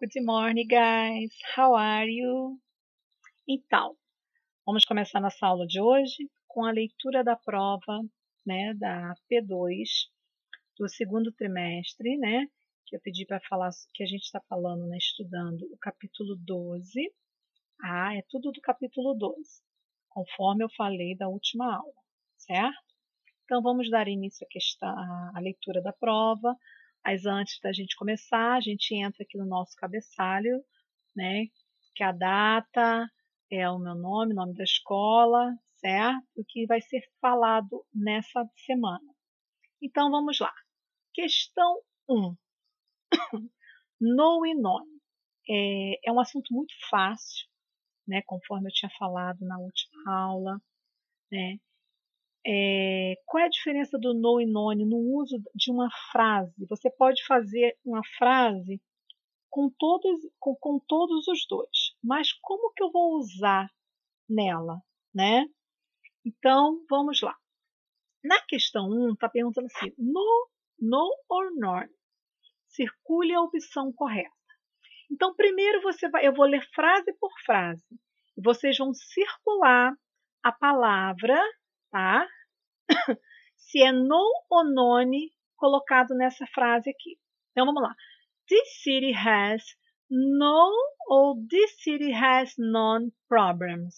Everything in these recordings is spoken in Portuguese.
Good morning, guys. How are you? Então, vamos começar nossa aula de hoje com a leitura da prova, né, da P2 do segundo trimestre, né? Que eu pedi para falar, que a gente está falando, né, estudando o capítulo 12. É tudo do capítulo 12, conforme eu falei da última aula, certo? Então, vamos dar início à leitura da prova. Mas antes da gente começar, a gente entra aqui no nosso cabeçalho, né? Que a data é o meu nome, nome da escola, certo? O que vai ser falado nessa semana. Então, vamos lá. Questão 1. No e nome. É um assunto muito fácil, né? Conforme eu tinha falado na última aula, né? Qual é a diferença do no e none no uso de uma frase? Você pode fazer uma frase com todos os dois, mas como que eu vou usar nela, né? Então, vamos lá. Na questão 1, está perguntando assim, no or not, circule a opção correta. Então, primeiro eu vou ler frase por frase, e vocês vão circular a palavra, tá? Se é no ou none colocado nessa frase aqui. Então, vamos lá. This city has no ou this city has none problems.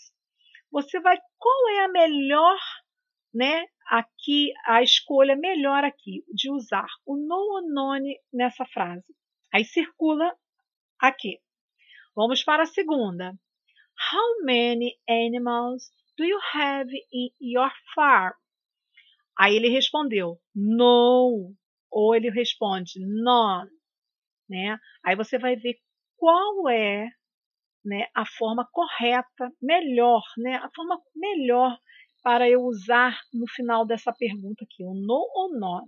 Qual é a melhor, né? Aqui, a escolha melhor aqui de usar o no ou none nessa frase. Aí circula aqui. Vamos para a segunda. How many animals do you have in your farm? Aí ele respondeu no, ou ele responde none, né? Aí você vai ver qual é, né, a forma correta, melhor, né? A forma melhor para eu usar no final dessa pergunta aqui, o no ou none.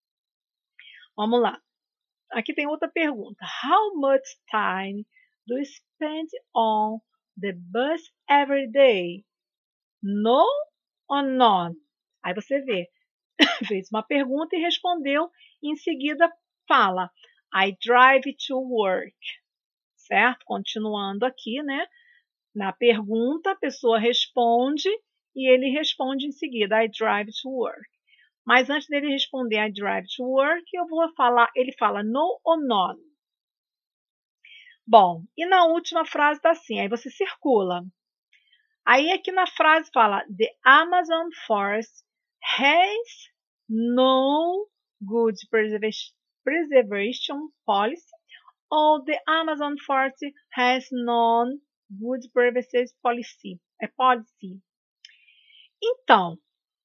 Vamos lá. Aqui tem outra pergunta. How much time do you spend on the bus every day? No or none? Aí você vê, fez uma pergunta e respondeu, e em seguida fala I drive to work, certo? Continuando aqui, né? Na pergunta, a pessoa responde e ele responde em seguida I drive to work. Mas antes dele responder I drive to work, ele fala no ou none. Bom, e na última frase está assim, aí você circula. Aí aqui na frase fala The Amazon Forest has no good preservation policy, ou The Amazon Forest has no good preservation policy. Então,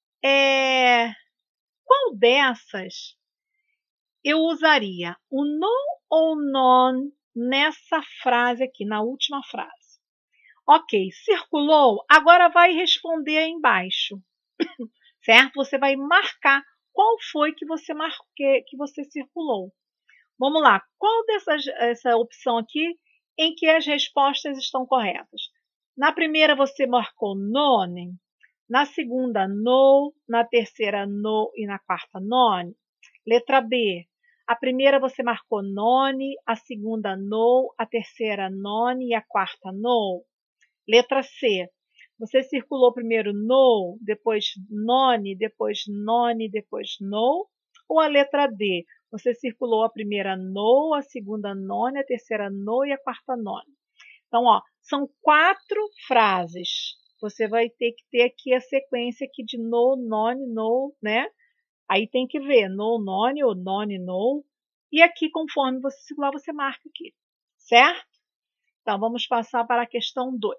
qual dessas eu usaria? O no ou none nessa frase aqui, na última frase. Ok, circulou? Agora vai responder aí embaixo, certo? Você vai marcar qual foi que você circulou. Vamos lá, qual essa opção aqui em que as respostas estão corretas? Na primeira você marcou none, na segunda no, na terceira no e na quarta none. Letra B, a primeira você marcou none, a segunda no, a terceira none e a quarta no. Letra C, você circulou primeiro no, depois none, depois none, depois no. Ou a letra D, você circulou a primeira no, a segunda none, a terceira no e a quarta none. Então, ó, são 4 frases. Você vai ter que ter aqui a sequência aqui de no, none, no, né? Aí tem que ver no, none ou none, no. E aqui, conforme você circular, você marca aqui, certo? Então, vamos passar para a questão 2.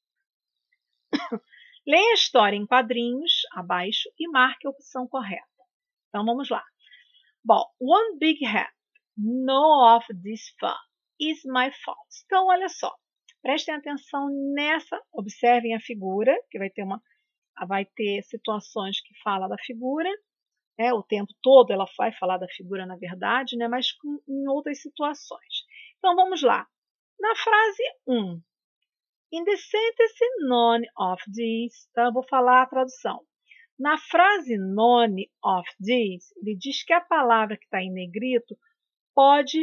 Leia a história em quadrinhos abaixo e marque a opção correta. Então, vamos lá. Bom, one big hat. No of this fun is my fault. Então, olha só. Prestem atenção nessa. Observem a figura, que vai ter situações que fala da figura. O tempo todo ela vai falar da figura, na verdade, né? Mas em outras situações. Então, vamos lá. Na frase 1. In the sentence none of these, então eu vou falar a tradução. Na frase none of these, ele diz que a palavra que está em negrito pode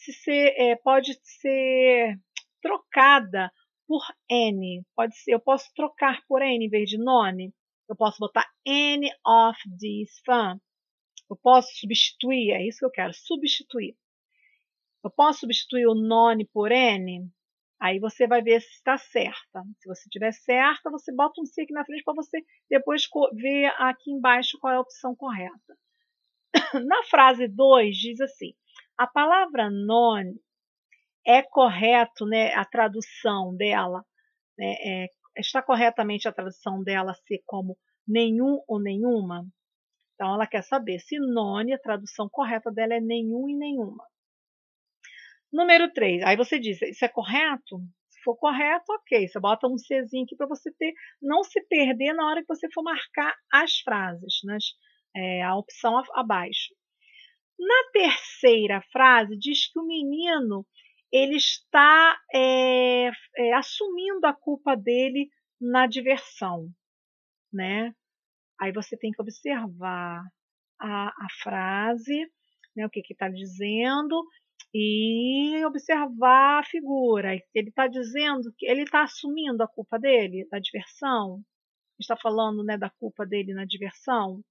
pode ser trocada por N. Eu posso trocar por N em vez de none. Eu posso botar any of these fun. Eu posso substituir, é isso que eu quero, substituir. Eu posso substituir o none por N? Aí você vai ver se está certa. Se você estiver certa, você bota um C aqui na frente para você depois ver aqui embaixo qual é a opção correta. Na frase 2 diz assim, a palavra none é correto, né, a tradução dela, né, está corretamente a tradução dela ser como nenhum ou nenhuma? Então ela quer saber se none, a tradução correta dela é nenhum e nenhuma. Número 3, aí você diz, isso é correto? Se for correto, ok, você bota um Czinho aqui para você não se perder na hora que você for marcar as frases, a opção abaixo. Na terceira frase, diz que o menino ele está assumindo a culpa dele na diversão, né? Aí você tem que observar a frase, né, o que está dizendo, e observar a figura. Ele está dizendo que ele está assumindo a culpa dele da diversão. Está falando, né, da culpa dele na diversão.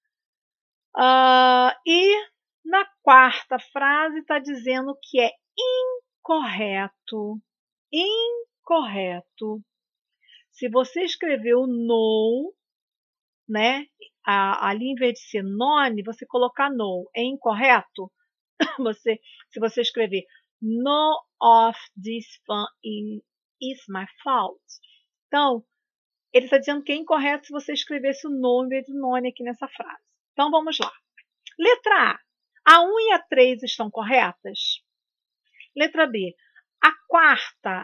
E na quarta frase está dizendo que é incorreto. Incorreto. Se você escreveu no, né, ali em vez de ser none, você colocar no, é incorreto? Se você escrever no of this fun is my fault. Então, ele está dizendo que é incorreto se você escrevesse o no em vez do none aqui nessa frase. Então, vamos lá. Letra A 1 e a 3 estão corretas? Letra B, a quarta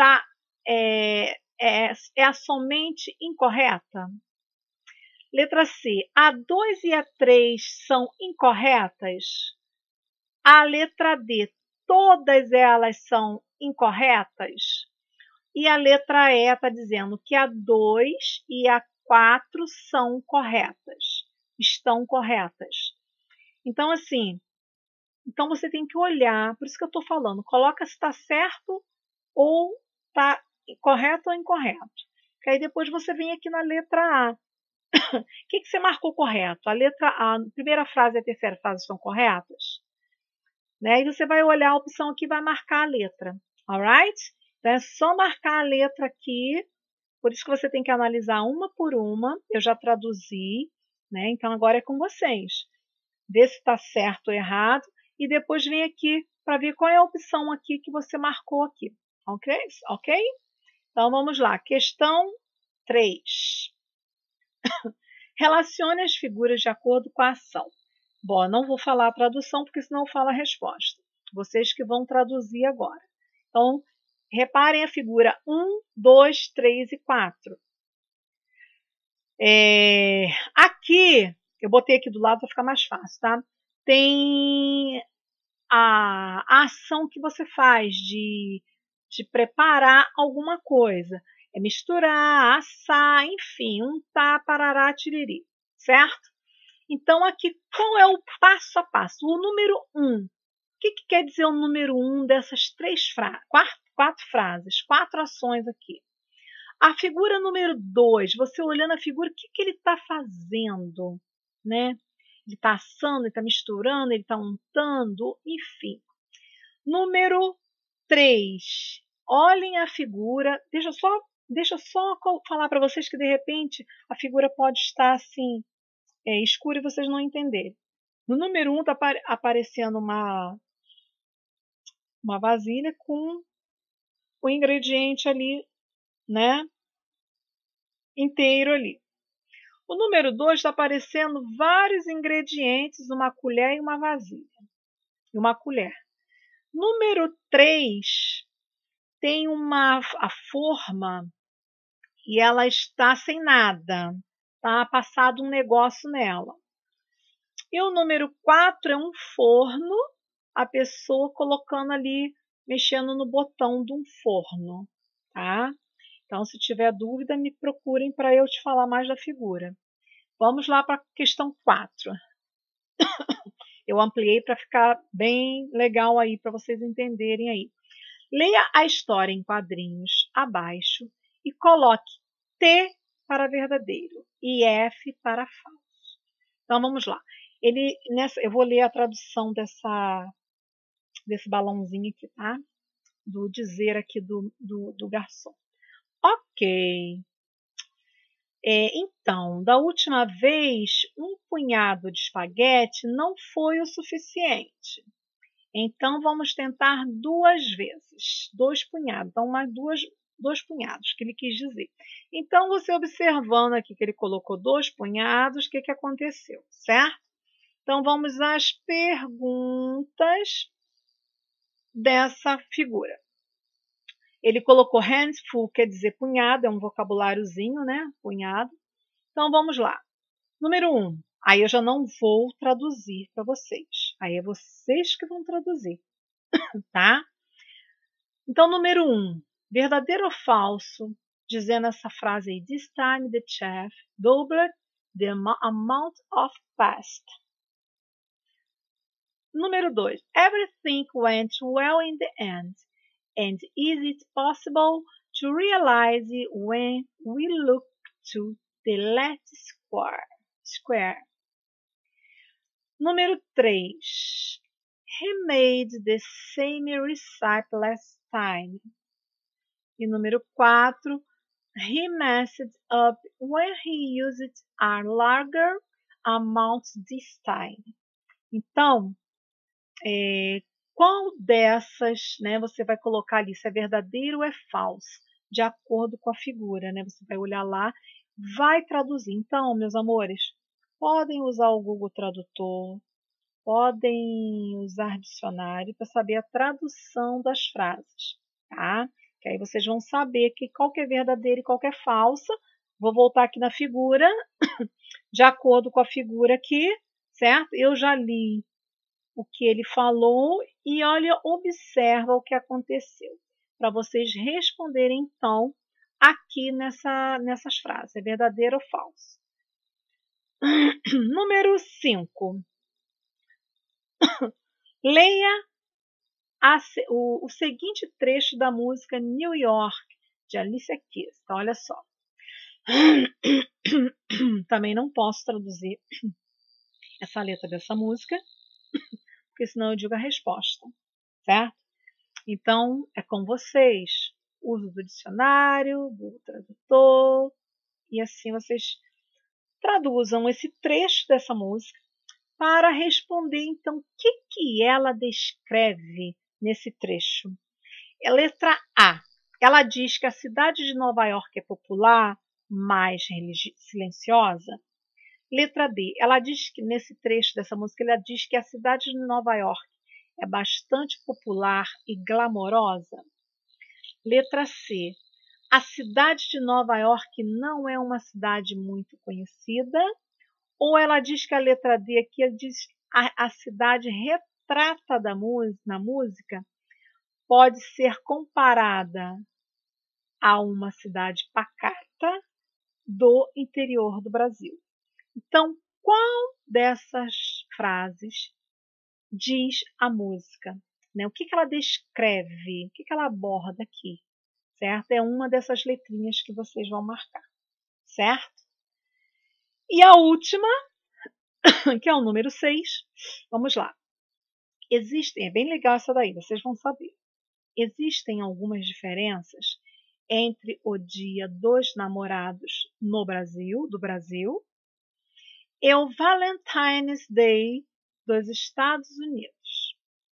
é a somente incorreta? Letra C, a 2 e a 3 são incorretas? A letra D, todas elas são incorretas? E a letra E está dizendo que a 2 e a 4 são corretas, estão corretas. Então, assim, você tem que olhar, por isso que eu estou falando, coloca se está certo ou está correto ou incorreto. Que aí depois você vem aqui na letra A. O que você marcou correto? A letra A, a primeira frase e a terceira frase estão corretas? Né? E você vai olhar a opção aqui e vai marcar a letra. Alright? Então é só marcar a letra aqui. Por isso que você tem que analisar uma por uma. Eu já traduzi, né? Então agora é com vocês. Vê se está certo ou errado. E depois vem aqui para ver qual é a opção aqui que você marcou aqui. Ok? Ok? Então vamos lá. Questão 3. Relacione as figuras de acordo com a ação. Bom, não vou falar a tradução, porque senão eu falo a resposta. Vocês que vão traduzir agora. Então, reparem a figura 1, 2, 3 e 4. Aqui, eu botei aqui do lado para ficar mais fácil, tá? Tem a ação que você faz de preparar alguma coisa. É misturar, assar, enfim, untar, parará, tiriri, certo? Então, aqui, qual é o passo a passo? O número 1. O que quer dizer o número 1 dessas quatro frases, 4 ações aqui? A figura número 2, você olhando a figura, o que ele está fazendo? Né? Ele está assando, ele está misturando, ele está untando, enfim. Número 3, olhem a figura. Deixa eu só falar para vocês que, de repente, a figura pode estar assim, escura e vocês não entenderem. No número 1 está aparecendo uma vasilha com o ingrediente ali, né, inteiro ali. O número 2 está aparecendo vários ingredientes, uma colher e uma vasilha. E uma colher. Número 3 tem a forma e ela está sem nada. Está passado um negócio nela. E o número 4 é um forno, a pessoa colocando ali, mexendo no botão de um forno, tá? Então, se tiver dúvida, me procurem para eu te falar mais da figura. Vamos lá para a questão 4. Eu ampliei para ficar bem legal aí para vocês entenderem aí. Leia a história em quadrinhos abaixo e coloque T para verdadeiro e F para falso. Então vamos lá. Eu vou ler a tradução desse balãozinho aqui, tá? Do dizer aqui do garçom. Ok. Então, da última vez, um punhado de espaguete não foi o suficiente. Então, vamos tentar 2 vezes. 2 punhados. Então, mais 2 punhados, que ele quis dizer. Então, você observando aqui que ele colocou 2 punhados, o que aconteceu, certo? Então, vamos às perguntas dessa figura. Ele colocou handful, quer dizer punhado, é um vocabuláriozinho, né? Punhado. Então, vamos lá. Número 1. Aí eu já não vou traduzir para vocês. Aí é vocês que vão traduzir, tá? Então, número 1. Verdadeiro ou falso? Dizendo essa frase aí. This time the chef doubled the amount of pasta. Número 2. Everything went well in the end. And is it possible to realize when we look to the left square? Número 3. He made the same recipe last time. E número 4. He messed up when he used a larger amount this time. Então, qual dessas, né, você vai colocar ali, se é verdadeiro ou é falso, de acordo com a figura, né? Você vai olhar lá, vai traduzir. Então, meus amores, podem usar o Google Tradutor, podem usar dicionário para saber a tradução das frases, tá? Que aí vocês vão saber que qual que é verdadeiro e qual que é falsa. Vou voltar aqui na figura, de acordo com a figura aqui, certo? Eu já li o que ele falou e olha, observa o que aconteceu. Para vocês responderem, então, aqui nessas frases. É verdadeiro ou falso? Número 5. Leia o seguinte trecho da música New York, de Alicia Keys. Então, olha só. Também não posso traduzir essa letra dessa música, porque senão eu digo a resposta, certo? Então, é com vocês. Uso do dicionário, do tradutor, e assim vocês traduzam esse trecho dessa música para responder, então, o que ela descreve nesse trecho. É letra A. Ela diz que a cidade de Nova York é popular, mas silenciosa. Letra B. Ela diz que nesse trecho dessa música, ela diz que a cidade de Nova York é bastante popular e glamourosa. Letra C. A cidade de Nova York não é uma cidade muito conhecida. Ou ela diz que a letra D aqui diz a cidade retrata na música pode ser comparada a uma cidade pacata do interior do Brasil. Então, qual dessas frases diz a música? Né? O que ela descreve? O que ela aborda aqui? Certo? É uma dessas letrinhas que vocês vão marcar. Certo? E a última, que é o número 6. Vamos lá. É bem legal essa daí, vocês vão saber. Existem algumas diferenças entre o Dia dos Namorados do Brasil, e o Valentine's Day dos Estados Unidos.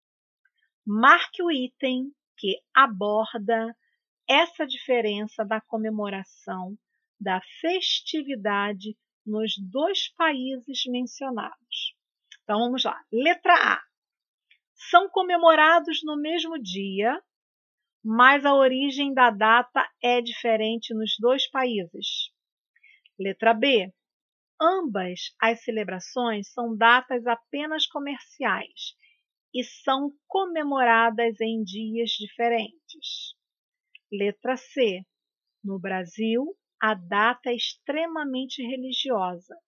Marque o item que aborda essa diferença da comemoração da festividade nos 2 países mencionados. Então vamos lá. Letra A. São comemorados no mesmo dia, mas a origem da data é diferente nos 2 países. Letra B. Ambas as celebrações são datas apenas comerciais e são comemoradas em dias diferentes. Letra C. No Brasil, a data é extremamente religiosa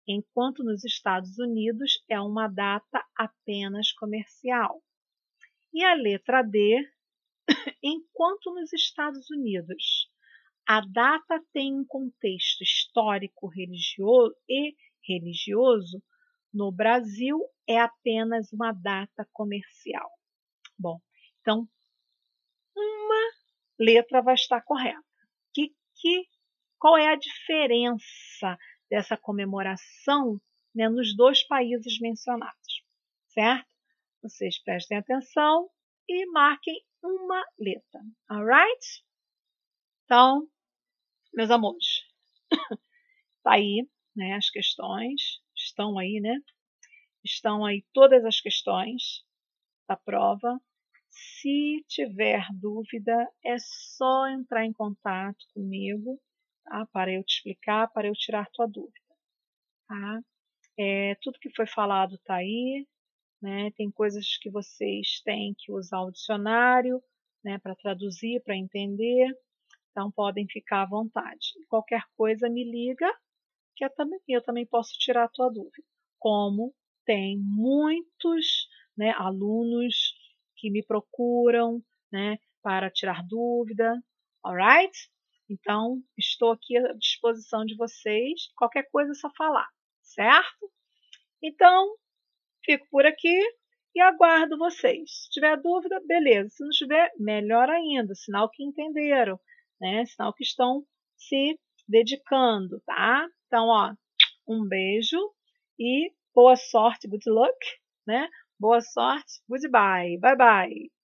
enquanto nos Estados Unidos é uma data apenas comercial. E a letra D, enquanto nos Estados Unidos a data tem um contexto histórico, religioso, no Brasil é apenas uma data comercial. Bom, então uma letra vai estar correta. Qual é a diferença dessa comemoração, né, nos dois países mencionados, certo? Vocês prestem atenção e marquem uma letra, alright? Então, meus amores, tá aí, né, as questões, estão aí, né? Estão aí todas as questões da prova. Se tiver dúvida, é só entrar em contato comigo, tá? Para eu te explicar, para eu tirar tua dúvida, tá? Tudo que foi falado está aí, né? Tem coisas que vocês têm que usar o dicionário, né, para traduzir, para entender, então podem ficar à vontade. Qualquer coisa me liga, que eu também posso tirar a tua dúvida. Como tem muitos, né, alunos que me procuram, né, para tirar dúvida, alright? Então, estou aqui à disposição de vocês. Qualquer coisa é só falar, certo? Então, fico por aqui e aguardo vocês. Se tiver dúvida, beleza. Se não tiver, melhor ainda. Sinal que entenderam, né? Sinal que estão se dedicando, tá? Então, ó, um beijo e boa sorte, good luck, né? Boa sorte, goodbye, bye bye.